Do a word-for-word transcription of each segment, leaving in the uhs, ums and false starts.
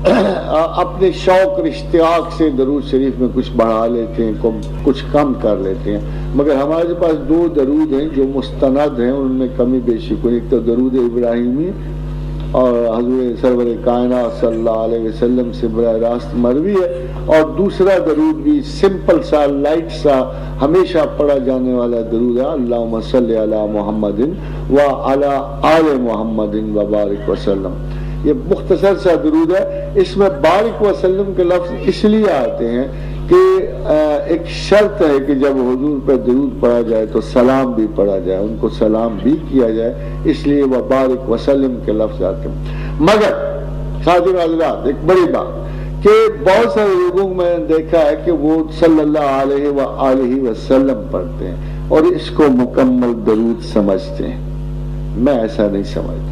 اپنے شوق اشتیاق سے درود شریف میں کچھ بڑھا لیتے ہیں، کچھ کم کر لیتے ہیں، مگر ہمارے پاس دو درود ہیں جو مستند ہیں، ان میں کمی بیشی کوئی، ایک تو درود ابراہیمی اور حضور سرور کائنات صلی اللہ علیہ وسلم سے براہ راست مروی ہے، اور دوسرا درود بھی سمپل سا لائٹ سا ہمیشہ پڑھا جانے والا درود ہے، اللہم صلی علی محمد و علی آل محمد و بارک وسلم۔ یہ مختصر سا درود ہے، اس میں بارک وسلم کے لفظ اس لیے آتے ہیں کہ ایک شرط ہے کہ جب حضور پہ درود پڑھا جائے تو سلام بھی پڑھا جائے، ان کو سلام بھی کیا جائے، اس لیے وہ بارک وسلم کے لفظ آتے ہیں۔ مگر خادم حضرات ایک بڑی بات کہ بہت سارے لوگوں میں نے دیکھا ہے کہ وہ صلی اللہ علیہ وآلہ وسلم پڑھتے ہیں اور اس کو مکمل درود سمجھتے ہیں، میں ایسا نہیں سمجھتا،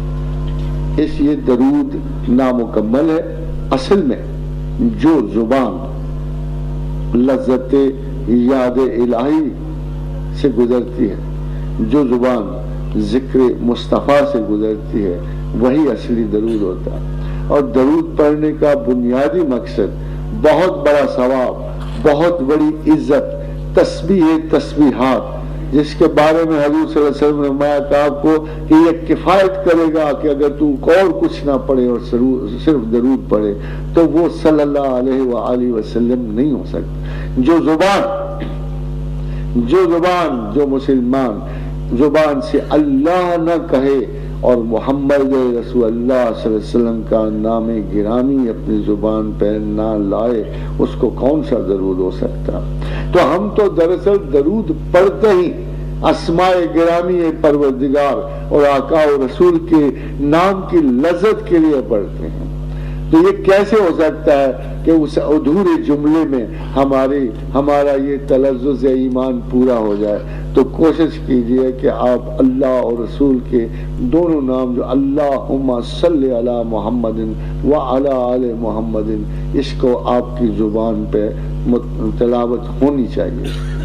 اس یہ درود نامکمل ہے۔ اصل میں جو زبان لذت یاد الہی سے گزرتی ہے، جو زبان ذکر مصطفیٰ سے گزرتی ہے، وہی اصلی درود ہوتا ہے، اور درود پڑھنے کا بنیادی مقصد بہت بڑا ثواب، بہت بڑی عزت، تسبیح تسبیحات، جس کے بارے میں حضور صلی اللہ علیہ وسلم نے فرمایا کہ آپ کو کہ یہ کفایت کرے گا کہ اگر تو اور کچھ نہ پڑھے اور صرف درود پڑھے تو وہ صلی اللہ علیہ وآلہ وسلم نہیں ہو سکتا۔ جو زبان جو زبان جو مسلمان زبان سے اللہ نہ کہے اور محمد رسول اللہ صلی اللہ علیہ وسلم کا نام گرامی اپنی زبان پہ نہ لائے، اس کو کون سا درود ہو سکتا؟ تو ہم تو دراصل درود پڑھتے ہی اسماء گرامی پروردگار اور آقا و رسول کے نام کی لذت کے لیے پڑھتے ہیں، تو یہ کیسے ہو سکتا ہے کہ اس ادھورے جملے میں ہماری ہمارا یہ تلذذ ایمان پورا ہو جائے؟ تو کوشش کیجئے کہ آپ اللہ اور رسول کے دونوں نام جو اللہم صلی علی محمد وعلی آل محمد، اس کو آپ کی زبان پہ تلاوت ہونی چاہیے۔